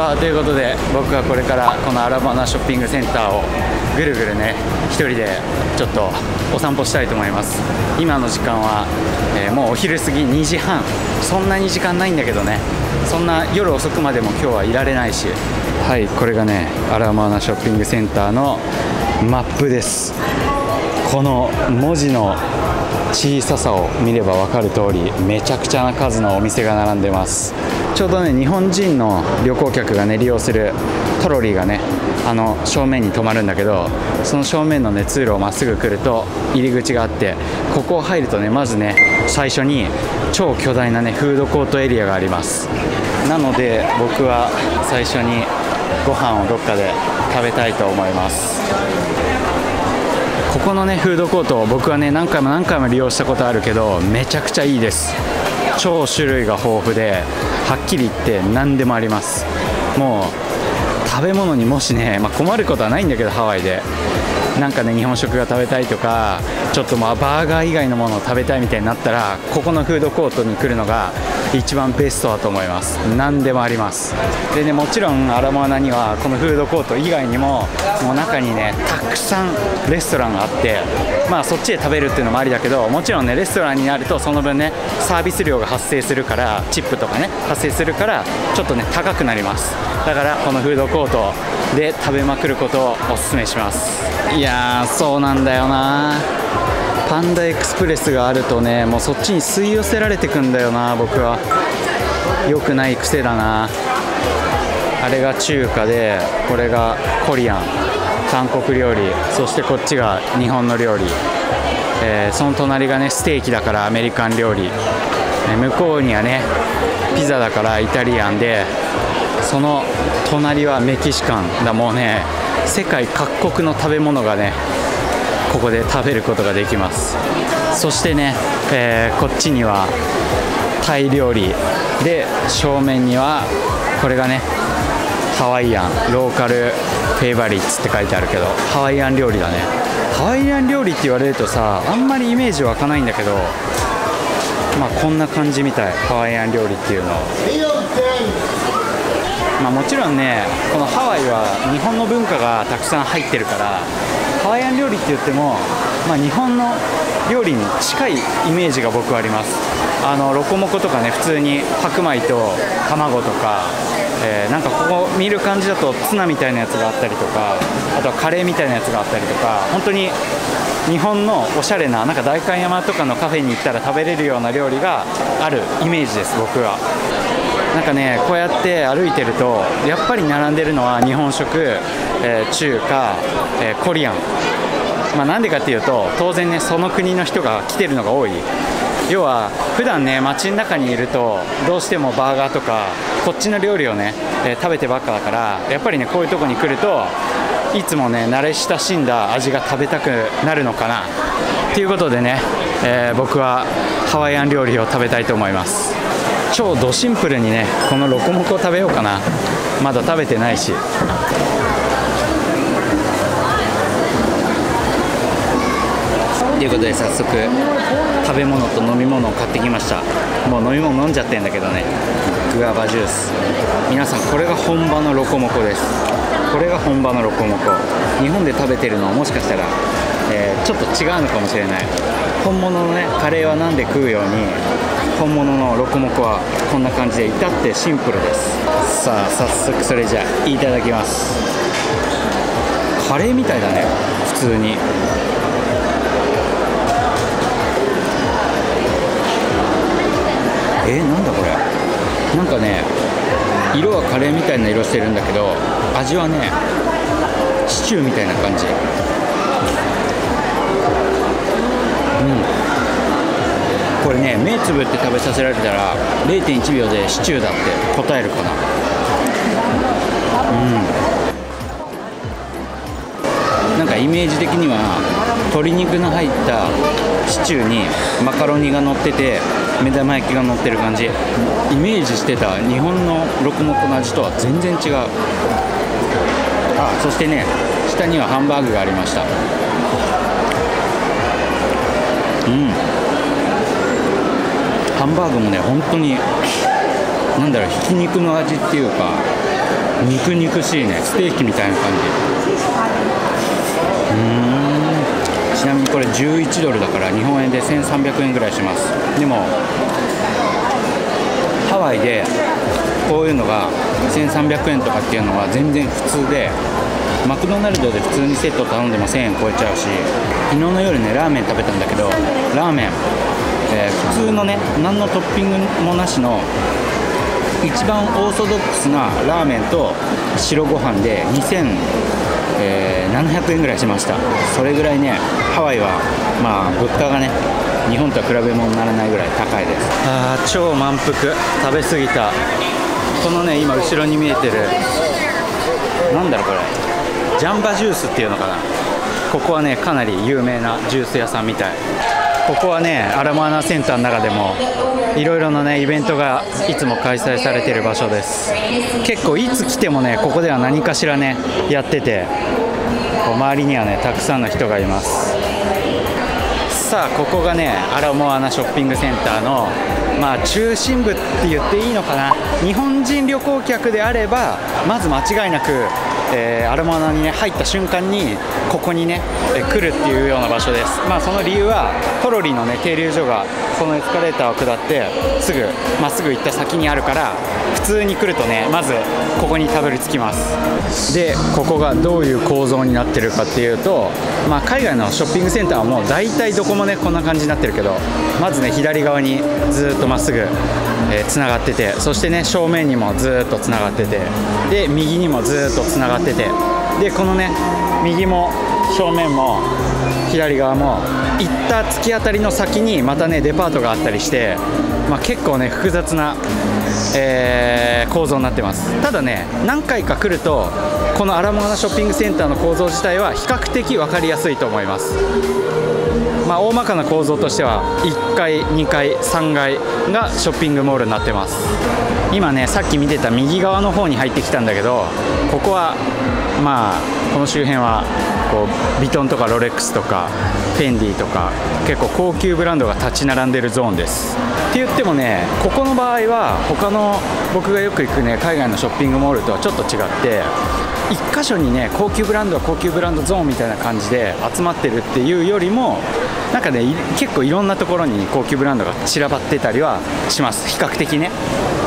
さあということで僕はこれからこのアラバナショッピングセンターをぐるぐるね一人でちょっとお散歩したいと思います。今の時間は、もうお昼過ぎ2時半、そんなに時間ないんだけどね、そんな夜遅くまでも今日はいられないし、はい、これがねアラバナショッピングセンターのマップです。この文字の小ささを見れば分かる通り、めちゃくちゃな数のお店が並んでます。ちょうどね日本人の旅行客がね利用するトロリーがね正面に止まるんだけど、その正面のね通路をまっすぐ来ると入り口があって、ここを入るとねまずね最初に超巨大なねフードコートエリアがあります。なので僕は最初にご飯をどっかで食べたいと思います。ここのねフードコート、僕はね何回も利用したことあるけど、めちゃくちゃいいです。超種類が豊富で、はっきり言って何でもあります。もう食べ物にもしね、困ることはないんだけど、ハワイでなんかね日本食が食べたいとか、ちょっとバーガー以外のものを食べたいみたいになったら、ここのフードコートに来るのが一番ベストだと思います。何でもあります。でね、もちろんアラモアナにはこのフードコート以外にももう中にねたくさんレストランがあって、そっちで食べるっていうのもありだけど、もちろんねレストランになるとその分ねサービス料が発生するから、チップとかね発生するからちょっとね高くなります。だからこのフードコートで食べまくることをおすすめします。いやーそうなんだよな、パンダエクスプレスがあるとねもうそっちに吸い寄せられてくんだよな。僕は良くない癖だな。あれが中華で、これがコリアン、韓国料理、そしてこっちが日本の料理、その隣がねステーキだからアメリカン料理、向こうにはねピザだからイタリアンで、その隣はメキシカンだ。もうね世界各国の食べ物がねここで食べることができます。そしてね、こっちにはタイ料理で、正面にはこれがねハワイアンローカルフェイバリッツって書いてあるけど、ハワイアン料理だね。ハワイアン料理って言われるとさ、あんまりイメージ湧かないんだけど、こんな感じみたい、ハワイアン料理っていうの。もちろんねこのハワイは日本の文化がたくさん入ってるから、ハワイアン料理って言っても、日本の料理に近いイメージが僕はあります。ロコモコとかね、普通に白米と卵とか、なんかここ見る感じだとツナみたいなやつがあったりとか、あとはカレーみたいなやつがあったりとか、本当に日本のおしゃれな、なんか代官山とかのカフェに行ったら食べれるような料理があるイメージです、僕は。なんかねこうやって歩いてるとやっぱり並んでるのは日本食、中華、コリアン、なんでかっていうと当然ねその国の人が来てるのが多い。要は普段ね街の中にいるとどうしてもバーガーとかこっちの料理をね、食べてばっかだから、やっぱりねこういうとこに来るといつもね慣れ親しんだ味が食べたくなるのかなっていうことでね、僕はハワイアン料理を食べたいと思います。超ドシンプルにねこのロコモコを食べようかな。まだ食べてないし。ということで早速食べ物と飲み物を買ってきました。もう飲み物飲んじゃってんだけどね、グアバジュース。皆さんこれが本場のロコモコです。これが本場のロコモコ。日本で食べてるのはもしかしたら、ちょっと違うのかもしれない。本物のねカレーはなんで食うように、本物のロコモコはこんな感じで至ってシンプルです。さあ早速それじゃあいただきます。カレーみたいだね普通に。なんだこれ。なんかね色はカレーみたいな色してるんだけど、味はねシチューみたいな感じ。これね目つぶって食べさせられたら 0.1 秒でシチューだって答えるかな。なんかイメージ的には鶏肉の入ったシチューにマカロニが乗ってて目玉焼きが乗ってる感じ。イメージしてた日本のロコモコの味とは全然違う。そしてね下にはハンバーグがありました。ハンバーグもね本当にひき肉の味っていうか、 肉肉しいね、ステーキみたいな感じ。ちなみにこれ11ドルだから日本円で1300円ぐらいします。でもハワイでこういうのが1300円とかっていうのは全然普通で、マクドナルドで普通にセット頼んでも1000円超えちゃうし、昨日の夜ねラーメン食べたんだけど、ラーメン、普通のね何のトッピングもなしの一番オーソドックスなラーメンと白ご飯で2700円ぐらいしました。それぐらいねハワイはまあ物価がね日本とは比べ物にならないぐらい高いです。超満腹、食べ過ぎた。このね今後ろに見えてるなんだろうこれ、ジャンバジュースっていうのかな。ここはねかなり有名なジュース屋さんみたい。ここはねアラモアナセンターの中でもいろいろなねイベントがいつも開催されている場所です。結構いつ来てもねここでは何かしらねやってて、周りにはねたくさんの人がいます。さあここがねアラモアナショッピングセンターのまあ中心部って言っていいのかな。日本人旅行客であればまず間違いなくアラモアナに、ね、入った瞬間にここにね来るっていうような場所です。まあその理由はトロリのね停留所がこのエスカレーターを下ってすぐまっすぐ行った先にあるから、普通に来るとねまずここにたどり着きます。でここがどういう構造になってるかっていうと、まあ海外のショッピングセンターはもう大体どこもねこんな感じになってるけど、まずね左側にずっとまっすぐつながってて、そしてね正面にもずっとつながってて、で右にもずっとつながってて、でこのね右も正面も左側も行った突き当たりの先にまたねデパートがあったりして、まあ、結構ね複雑な、構造になってます。ただね何回か来るとこのアラモアナショッピングセンターの構造自体は比較的分かりやすいと思います。まあ、大まかな構造としては1階、2階、3階がショッピングモールになってます。今ねさっき見てた右側の方に入ってきたんだけど、ここはまあこの周辺はこうヴィトンとかロレックスとかフェンディとか結構高級ブランドが立ち並んでるゾーンです。って言ってもねここの場合は他の僕がよく行くね海外のショッピングモールとはちょっと違って、1箇所にね高級ブランドは高級ブランドゾーンみたいな感じで集まってるっていうよりも、なんかね結構いろんなところに高級ブランドが散らばってたりはします、比較的ね。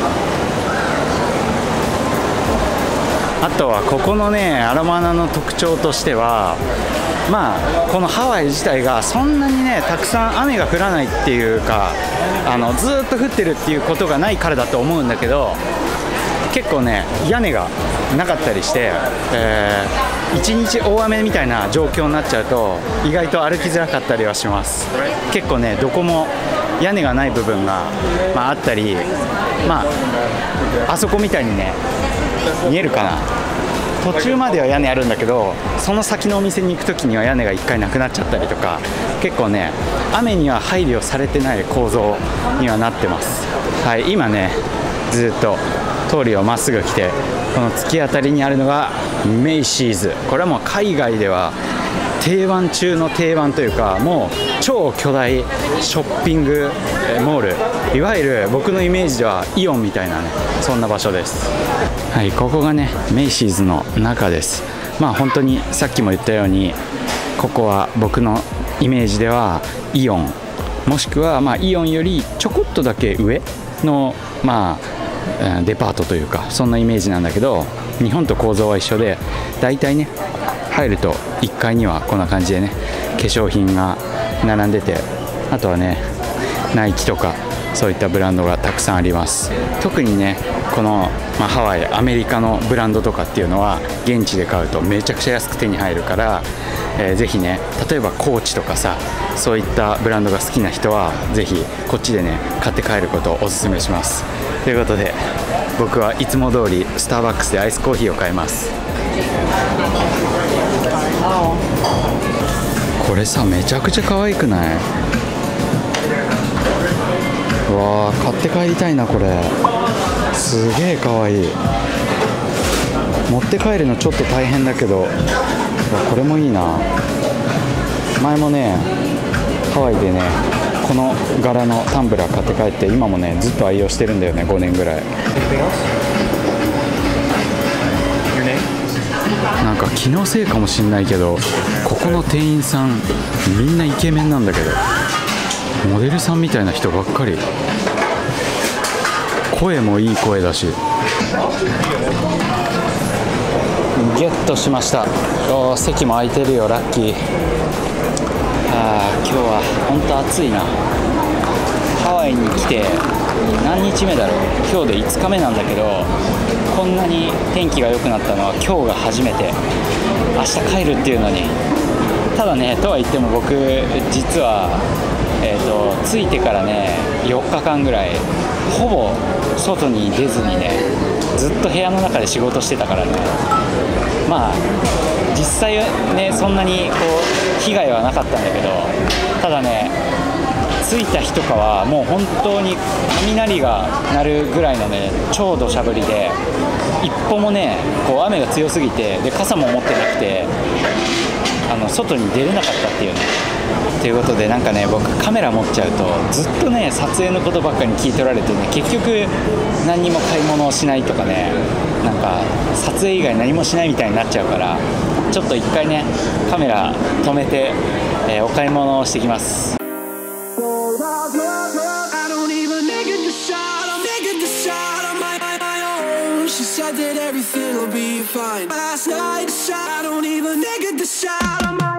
あとはここのねアラモアナの特徴としては、まあこのハワイ自体がそんなにねたくさん雨が降らないっていうか、ずっと降ってるっていうことがないからだと思うんだけど、結構ね屋根がなかったりして、一日大雨みたいな状況になっちゃうと意外と歩きづらかったりはします。結構ねどこも屋根がない部分が、あったり、あそこみたいにね見えるかな、途中までは屋根あるんだけどその先のお店に行く時には屋根が1回なくなっちゃったりとか、結構ね雨には配慮されてない構造にはなってます。はい、今ねずっと通りをまっすぐ来て、この突き当たりにあるのがメイシーズ。これはもう海外では定番中の定番というか、もう超巨大ショッピングモール、いわゆる僕のイメージではイオンみたいなねそんな場所です。はい、ここがねメイシーズの中です。本当にさっきも言ったようにここは僕のイメージではイオン、もしくはイオンよりちょこっとだけ上のデパートというかそんなイメージなんだけど、日本と構造は一緒で、だいたいね入ると1階にはこんな感じでね化粧品が並んでて、あとはねナイキとかそういったブランドがたくさんあります。特にねこの、ハワイアメリカのブランドとかっていうのは現地で買うとめちゃくちゃ安く手に入るから、ぜひね例えばコーチとかさ、そういったブランドが好きな人はぜひこっちでね買って帰ることをおすすめします。ということで僕はいつも通りスターバックスでアイスコーヒーを買います。これさめちゃくちゃ可愛くない？うわー、買って帰りたいな。これすげえ可愛い。持って帰るのちょっと大変だけど、これもいいな。前もねハワイでねこの柄のタンブラー買って帰って、今もねずっと愛用してるんだよね、5年ぐらい。 なんか気のせいかもしんないけど、ここの店員さんみんなイケメンなんだけど、モデルさんみたいな人ばっかり。声もいい声だし。ゲットしました。おー、席も空いてるよ、ラッキー。今日は本当暑いな。ハワイに来て何日目だろう。今日で5日目なんだけど、こんなに天気が良くなったのは今日が初めて。明日帰るっていうのに。ただね、とは言っても僕実は着いてからね4日間ぐらいほぼ外に出ずにね、ずっと部屋の中で仕事してたからね。まあ実際ね、そんなにこう被害はなかったんだけど、ただね、着いた日とかはもう本当に雷が鳴るぐらいのね超土砂降りで、一歩もねこう雨が強すぎて、で傘も持ってなくて外に出れなかったっていうね。ということで、なんかね、僕カメラ持っちゃうとずっとね撮影のことばっかり聞い取られてね、結局何にも買い物をしないとかね、なんか撮影以外何もしないみたいになっちゃうから、ちょっと一回ねカメラ止めて、お買い物をしてきます。 She said that everything will be fine. Last night, I don't even get the shot on my